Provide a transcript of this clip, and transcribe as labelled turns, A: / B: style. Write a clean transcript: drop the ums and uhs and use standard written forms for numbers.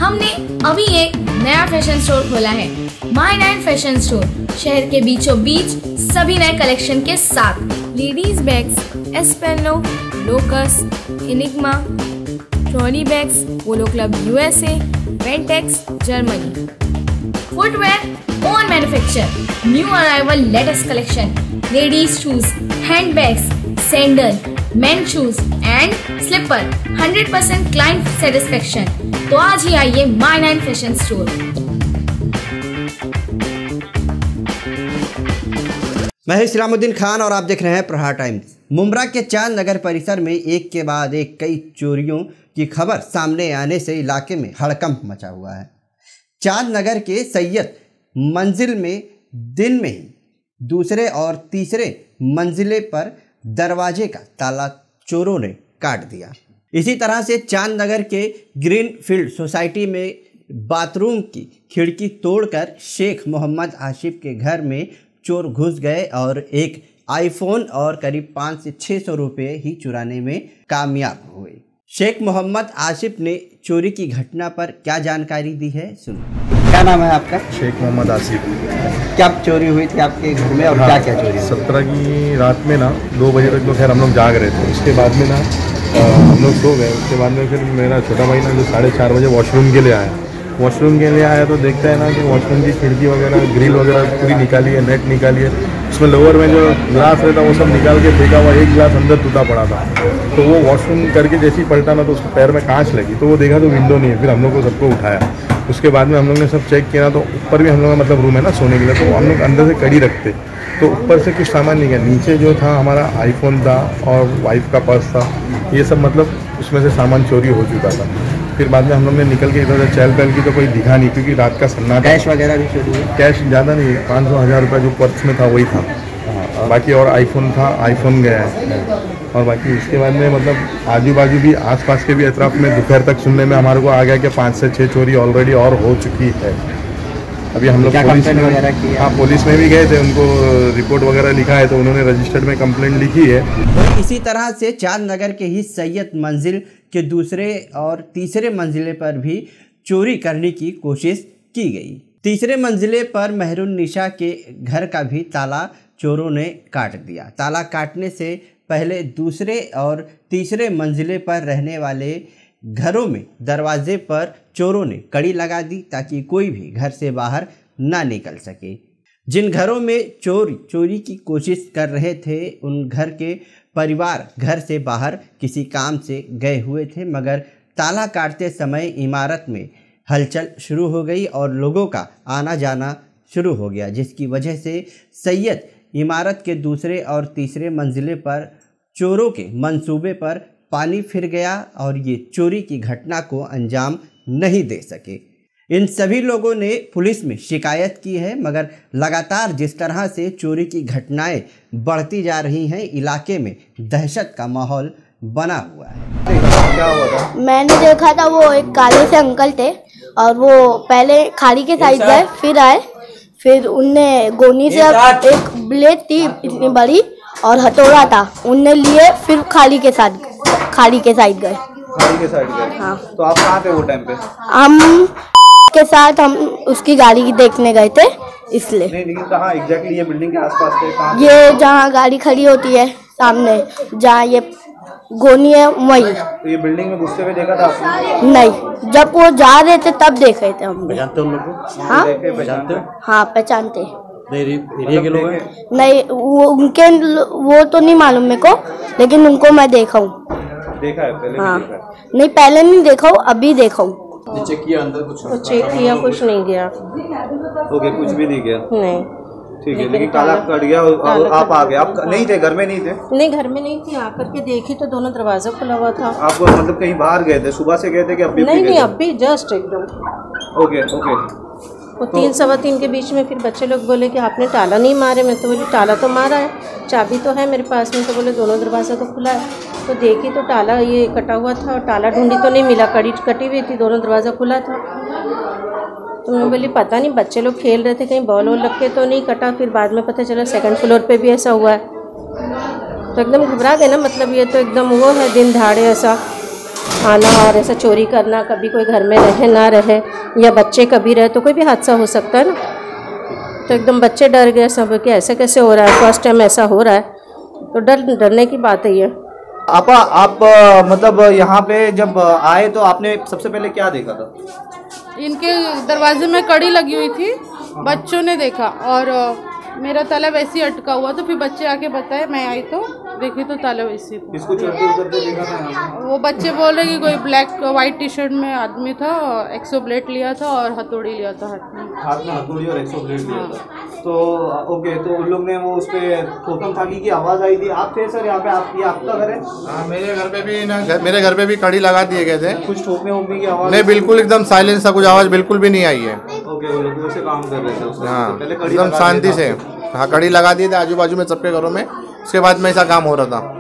A: हमने अभी एक नया फैशन स्टोर खोला है, माय 9 फैशन स्टोर। शहर के बीचों बीच सभी नए कलेक्शन के साथ लेडीज बैग्स, एस्पेनो, लोकस, enigma, trolley bags, polo club USA, वेंटेक्स Germany. Footwear own manufacture, new arrival latest collection, ladies shoes, hand bags, sandal, men shoes and slipper, 100% client satisfaction. तो आज ही आइए माय 9 फैशन स्टोर।
B: मैं इस्लामुद्दीन खान और आप देख रहे हैं प्रहार टाइम्स। मुंब्रा के चांद नगर परिसर में एक के बाद एक कई चोरियों की खबर सामने आने से इलाके में हड़कंप मचा हुआ है। चांद नगर के सैयद मंजिल में दिन में ही दूसरे और तीसरे मंजिले पर दरवाजे का ताला चोरों ने काट दिया। इसी तरह से चांद नगर के ग्रीन फील्ड सोसाइटी में बाथरूम की खिड़की तोड़कर शेख मोहम्मद आसिफ के घर में चोर घुस गए और एक आईफोन और करीब 500 से 600 रुपये ही चुराने में कामयाब हुए। शेख मोहम्मद आसिफ ने चोरी की घटना पर क्या जानकारी दी है, सुनो। क्या नाम है आपका?
C: शेख मोहम्मद आसिफ।
B: क्या चोरी हुई थी आपके घर में और क्या क्या चोरी?
C: 17 की रात में ना 2 बजे तक तो खैर हम लोग जाग रहे थे। उसके बाद में ना हम लोग सो गए। उसके बाद में फिर मेरा छोटा भाई ना जो 4:30 बजे वॉशरूम के लिए आया। वॉशरूम के लिए आया तो देखता है ना कि वॉशरूम की खिड़की वगैरह, ग्रिल वगैरह पूरी निकाली है, नेट निकाली है। उसमें लोअर में जो ग्लास रहता वो सब निकाल के फेंका हुआ, एक गिलास अंदर टूटा पड़ा था। तो वो वॉशरूम करके जैसे ही पलटा ना तो उसके पैर में कांच लगी, तो वो देखा तो विंडो नहीं है। फिर हम लोग को सबको उठाया। उसके बाद में हम लोग ने सब चेक किया तो ऊपर भी हम लोग का मतलब रूम है ना सोने के लिए, तो हम लोग अंदर से कड़ी रखते, तो ऊपर से कुछ सामान नहीं गया। नीचे जो था हमारा आईफोन था और वाइफ का पर्स था, ये सब मतलब उसमें से सामान चोरी हो चुका था। फिर बाद में हम लोग ने निकल के इधर चहल पहल की तो कोई दिखा नहीं, क्योंकि रात का सन्नाटा।
B: कैश वगैरह भी चोरी हुई?
C: कैश ज़्यादा नहीं, 500-1000 रुपये जो पर्स में था वही था। बाकी और आईफोन था, आईफोन गया है। और बाकी उसके बाद में मतलब आजू बाजू भी आसपास के भी अतराफ में दोपहर तक सुनने में हमारे को आ गया कि 5 से 6 चोरी ऑलरेडी और हो चुकी है। अभी हम लोग पुलिस में, हाँ पुलिस में भी गए थे, उनको रिपोर्ट वगैरह लिखा है तो उन्होंने रजिस्टर्ड में कंप्लेंट लिखी है।
B: तो इसी तरह से चांद नगर के ही सैयद मंजिल के दूसरे और तीसरे मंजिले पर भी चोरी करने की कोशिश की गई। तीसरे मंजिले पर मेहरुन्निसा के घर का भी ताला चोरों ने काट दिया। ताला काटने से पहले दूसरे और तीसरे मंजिले पर रहने वाले घरों में दरवाजे पर चोरों ने कड़ी लगा दी ताकि कोई भी घर से बाहर ना निकल सके। जिन घरों में चोरी की कोशिश कर रहे थे उन घर के परिवार घर से बाहर किसी काम से गए हुए थे, मगर ताला काटते समय इमारत में हलचल शुरू हो गई और लोगों का आना जाना शुरू हो गया, जिसकी वजह से सैयद इमारत के दूसरे और तीसरे मंजिले पर चोरों के मंसूबे पर पानी फिर गया और ये चोरी की घटना को अंजाम नहीं दे सके। इन सभी लोगों ने पुलिस में शिकायत की है, मगर लगातार जिस तरह से चोरी की घटनाएं बढ़ती जा रही हैं, इलाके में दहशत का माहौल बना हुआ है। क्या हुआ था?
D: मैंने देखा था वो एक काले से अंकल थे और वो पहले खाड़ी के साइड गए, फिर आए, फिर उनने गोनी से एक ब्लेड थी इतनी बड़ी और हथौड़ा था, उनने लिए, फिर खाड़ी के साइड गए।
E: खाड़ी के साइड गए।
D: हाँ।
E: तो आप कहाँ थे वो टाइम पे?
D: हम के साथ हम उसकी गाड़ी देखने गए थे, इसलिए।
E: नहीं, लेकिन कहाँ एग्जैक्टली? ये बिल्डिंग के आसपास थे? कहाँ?
D: ये जहाँ गाड़ी खड़ी होती है सामने, जहाँ ये गोनी है वही।
E: तो ये बिल्डिंग में घुसते हुए देखा था आपने?
D: नहीं, जब वो जा रहे थे तब देखे थे हम।
E: पहचानते उन लोग को?
D: हाँ हाँ पहचानते।
E: एरिया के लोग हैं?
D: नहीं, वो उनके वो तो नहीं मालूम मेरे को, लेकिन उनको मैं देखा हूँ।
E: देखा है पहले?
D: हाँ,
E: देखा है?
D: नहीं पहले नहीं देखा हूँ, अभी देखा हूँ।
E: चेक किया अंदर कुछ?
F: चेक किया, कुछ नहीं गया।
E: ओके, कुछ भी नहीं गया?
F: नहीं।
E: ठीक है, लेकिन ताला कट गया और आप आ गए? आप नहीं थे घर में? नहीं थे?
F: नहीं, घर में नहीं थी। आकर के देखी तो दोनों दरवाजा खुला हुआ था।
E: आप मतलब कहीं बाहर गए थे? सुबह से गए थे कि अभी?
F: नहीं, अभी जस्ट एकदम।
E: ओके।
F: वो 3 सवा 3 के बीच में फिर बच्चे लोग बोले कि आपने ताला नहीं मारे। मैं तो बोली ताला तो मारा है, चाबी तो है मेरे पास में। तो बोले दोनों दरवाज़ा तो खुला है। तो देखी तो ताला ये कटा हुआ था और ताला ढूंढी तो नहीं मिला, कड़ी कटी हुई थी, दोनों दरवाज़ा खुला था। तो मैं बोली पता नहीं, बच्चे लोग खेल रहे थे, कहीं बॉल वॉल लग के तो नहीं कटा। फिर बाद में पता चला 2nd फ्लोर पे भी ऐसा हुआ है। तो एकदम घबरा गए ना, मतलब ये तो एकदम वो है दिन दहाड़े ऐसा। आना और ऐसा चोरी करना, कभी कोई घर में रहे ना रहे या बच्चे कभी रहे तो कोई भी हादसा हो सकता है ना। तो एकदम बच्चे डर गए सब कि ऐसे कैसे हो रहा है, फर्स्ट टाइम ऐसा हो रहा है, तो डरने की बात है ये।
E: आप मतलब यहाँ पे जब आए तो आपने सबसे पहले क्या देखा था?
G: इनके दरवाजे में कड़ी लगी हुई थी, बच्चों ने देखा और मेरा ताला वैसे ही अटका हुआ, तो फिर बच्चे आके बताए, मैं आई तो देखी तो ताला वैसे ही।
E: किसको चढ़ते उतरते देखा था?
G: वो बच्चे बोल रहे कि कोई ब्लैक वाइट टी शर्ट में आदमी था, एक्सो ब्लेड लिया था और हथौड़ी लिया था हाथ में
E: हथौड़ी और एक्सो ब्लेड लिया था। तो ओके, तो उन लोग ने वो उस पर ठोकम ठाकी की आवाज़ आई थी। आप थे सर यहाँ पे? ये आपका घर है?
C: हाँ, मेरे घर पे भी कड़ी लगा दिए गए थे।
E: कुछ ठोकने वोकने की आवाज़
C: नहीं, बिल्कुल एकदम साइलेंस था, कुछ आवाज़ बिल्कुल भी नहीं आई है।
E: ओके, वो लोग वैसे काम कर रहे थे।
C: हाँ,
E: पहले
C: एकदम शांति से। हाँ, कड़ी लगा दिए थे आजू बाजू में सबके घरों में, उसके बाद में ऐसा काम हो रहा था।